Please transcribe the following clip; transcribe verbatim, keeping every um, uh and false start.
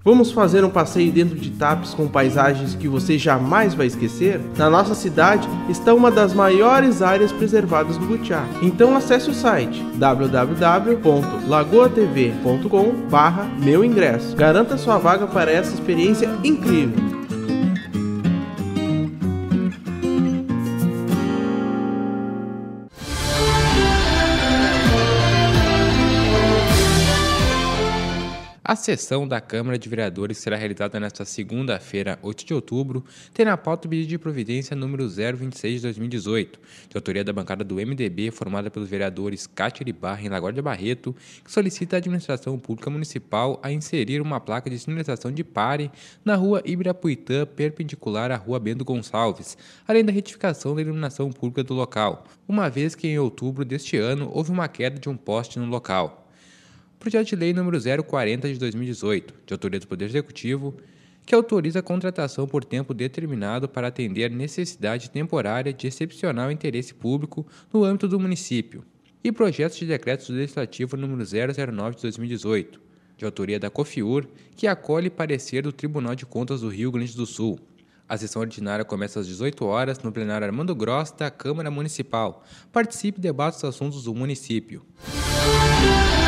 Vamos fazer um passeio dentro de Tapes com paisagens que você jamais vai esquecer? Na nossa cidade está uma das maiores áreas preservadas do Butiá. Então acesse o site w w w ponto lagoa t v ponto com barra meu ingresso. Garanta sua vaga para essa experiência incrível. A sessão da Câmara de Vereadores será realizada nesta segunda-feira, oito de outubro, tem na pauta o pedido de providência número zero vinte e seis de dois mil e dezoito, de autoria da bancada do M D B, formada pelos vereadores Cátia Iribarra e Laguardia Barreto, que solicita à Administração Pública Municipal a inserir uma placa de sinalização de pare na rua Ibirapuitã, perpendicular à rua Bento Gonçalves, além da retificação da iluminação pública do local, uma vez que em outubro deste ano houve uma queda de um poste no local. Projeto de Lei número zero quarenta de dois mil e dezoito, de autoria do Poder Executivo, que autoriza a contratação por tempo determinado para atender necessidade temporária de excepcional interesse público no âmbito do município. E projetos de decreto legislativo número zero zero nove de dois mil e dezoito, de autoria da COFIUR, que acolhe parecer do Tribunal de Contas do Rio Grande do Sul. A sessão ordinária começa às dezoito horas no plenário Armando Gross da Câmara Municipal. Participe e debata os assuntos do município.